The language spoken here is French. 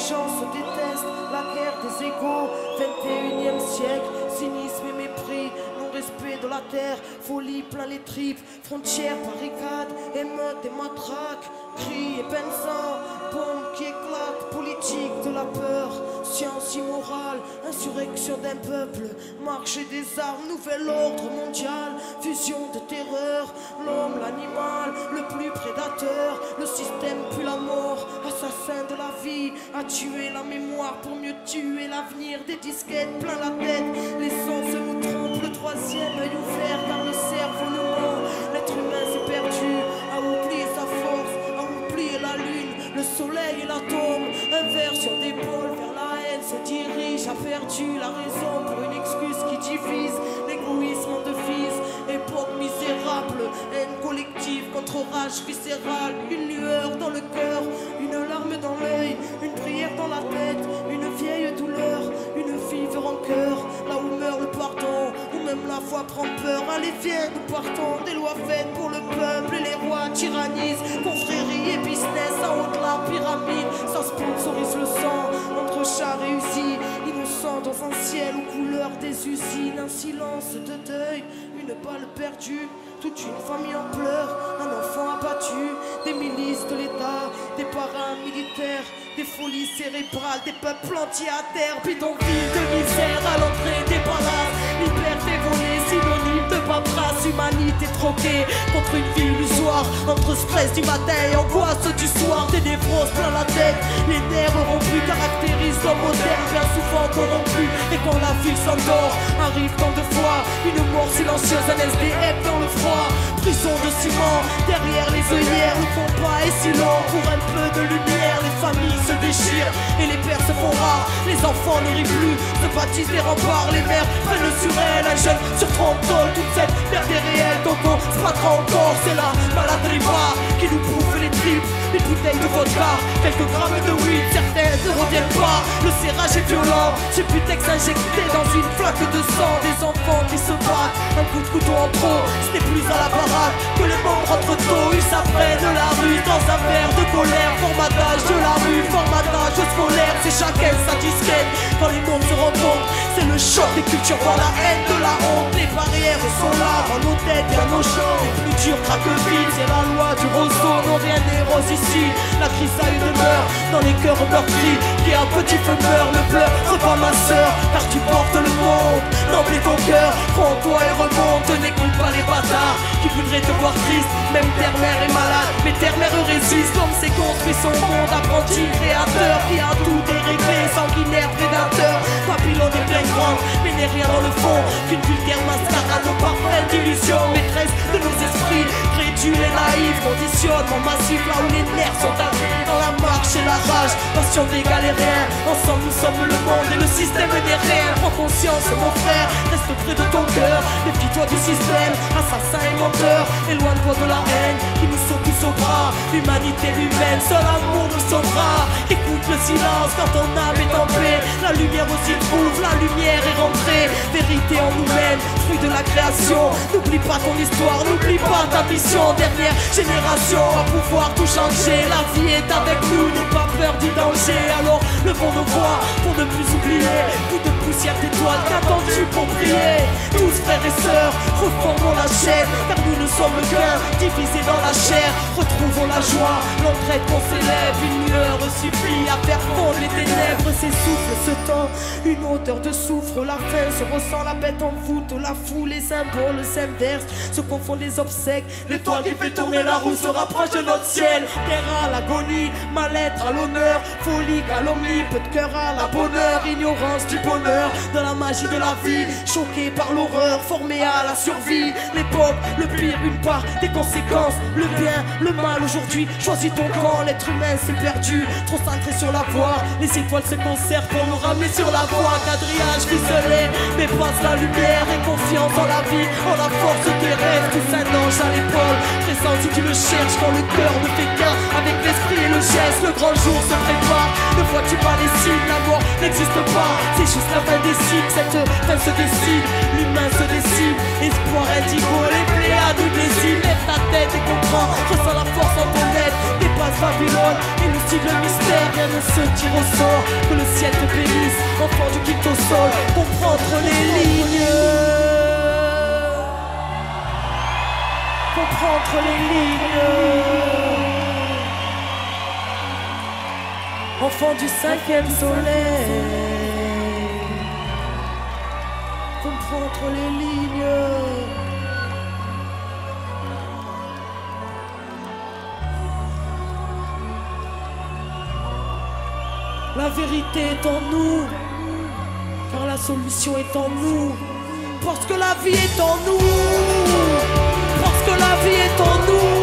gens se détestent, la guerre des égaux, 21e siècle, cynisme et mépris, non-respect de la terre, folie plein les tripes, frontières, barricades, émeutes et matraques, cris et benzins, bombes qui éclatent, politique de la peur, science immorale, insurrection d'un peuple, marché des armes, nouvel ordre mondial, fusion de terreur, l'homme, l'animal, le plus prédateur, le système puis la mort, assassin de la vie, a tué la mémoire pour mieux tuer l'avenir, des disquettes plein la tête, les sens nous trompent, le troisième œil ouvert car le cerveau nous ment, l'être humain s'est perdu, a oublié sa force, a oublié la lune, le soleil et l'atome, inversion d'épaule vers la haine se dirige, a perdu la raison pour une excuse qui divise, l'égoïsme en devise, époque misérable, haine collective contre rage viscérale, une lueur dans le cœur, une larme dans l'œil, une prière dans la tête, une vieille douleur, une vive rancœur, là où meurt le pardon, où même la foi prend peur. Allez viens, nous partons, des lois faites pour le peuple et les rois tyrannisent, confrérie et business en haut de la pyramide, ça sponsorise le sang, entre chars et usines, innocents dans un ciel aux couleurs des usines, un silence de deuil, une balle perdue, toute une famille en pleurs, un enfant abattu, des milices de l'État, des paramilitaires, des folies cérébrales, des peuples entiers à terre, bidonville de misère à l'entrée des palaces, liberté volée, synonyme de paperasse, humanité troquée contre une vie illusoire, entre stress du matin et angoisse du soir, des névroses plein la tête, les nerfs rompus caractérisent l'homme moderne, bien souvent corrompu, et quand la ville s'endort, arrive tant de fois, une mort silencieuse, un SDF dans le froid, prison de ciment, derrière les œillères, le combat est si long, pour un peu de lumière, les familles se déchirent, et les pères se font rares, les enfants ne rient plus, se bâtissent des remparts, les mères prennent sur elles, un jeune sur 30 ans, toute cette merde est réelle, donc on se battra encore, c'est la maladie qui nous bouffe les tripes, une bouteille de vodka, quelques grammes de weed, certaines ne reviennent pas, le serrage est violent, j'ai Putex injecté dans une flaque de sang, des enfants qui se battent, un coup de couteau en trop, ce n'est plus à la parade que les membres rentrent tôt, ils s'apprennent la rue dans un verre de colère, formatage de la rue, formatage scolaire, c'est chacun sa disquette, quand les mondes se rencontrent, c'est le choc des cultures, voir la haine de la honte, les barrières sont là, dans nos têtes, bien nos champs, les plus durs craquent vite, c'est la loi du roseau, non rien n'est rose ici, la crise a une demeure, dans les cœurs meurtris, qui a un petit feu meurt, le pleur, repas ma sœur, car tu portes le monde, n'oublie ton cœur, prends-toi et remonte, n'écoute pas les bâtards, qui voudraient te voir triste, même terre-mère est malade, mais terre-mère résiste, l'homme s'est construit son monde, apprenti créateur, qui a tout déréglé, sanguinaire prédateur, Babylone est bien grande, mais n'est rien dans le fond, qu'une vulgaire mascarade aux parfaites illusions, maîtresse de nos esprits, crédules et naïfs, conditionnement massif, là où les nerfs sont avés, dans la marche et la rage, passion des galériens, ensemble nous sommes le monde et le système n'est rien, prends conscience mon frère, reste près de ton cœur, méfie-toi du système, assassin et menteur, éloigne-toi de la haine, qui nous sauve tous au bras, l'humanité humaine, seul amour nous sauvera, écoute le silence quand ton âme est en paix, la lumière aussi trouve, la lumière est rentrée, vérité en nous-mêmes, fruit de la création, n'oublie pas ton histoire, n'oublie pas ta mission, dernière génération à pouvoir tout changer, la vie est avec nous, n'aie pas peur du danger, alors levons nos voix pour ne plus oublier, coup de poussière d'étoiles, qu'attends-tu pour prier, tous frères et sœurs, reformons la chaîne, car nous ne sommes qu'un, divisés dans la chair, retrouvons la joie, l'entraide qu'on s'élève, une lueur suffit à faire fondre les ténèbres, s'essouffle ce temps, une odeur de soufre, la faim se ressent, la bête en voûte, la foule, les symboles s'inversent, se confondent les obsèques, l'étoile qui fait tourner la roue se rapproche de notre ciel, terre à l'agonie, mal-être à l'honneur, folie, calomnie, peu de cœur à la bonheur, ignorance du bonheur, de la magie de la vie, choqué par l'horreur, formé à la survie, l'époque, le pire, une part des conséquences, le bien, le mal aujourd'hui, choisis ton camp, l'être humain s'est perdu, trop centré sur la voie, les étoiles se conservent pour nous ramener sur la voie, quadrillage ficelé, mais passe la lumière et confiance en la vie, en la force des rêves, tous un ange à l'épaule, présent si tu le cherches, quand le cœur ne fait qu'un, avec l'esprit et le geste, le grand jour se prépare, ne vois-tu pas les signes, la mort n'existe pas, c'est juste la fin des signes, cette fin se décide, l'humain se décide, espoir indigo, les pléiades ou des Vas-y, lève ta tête et comprends, ressens la force en ton être. Dépasse Babylone, élucide le mystère. Rien ne se tire au sort, que le ciel te bénisse. Enfant du quitte au sol, comprendre les lignes. Comprendre les lignes. Enfant du 5e soleil, comprendre les lignes. La vérité est en nous, car la solution est en nous. Parce que la vie est en nous, parce que la vie est en nous.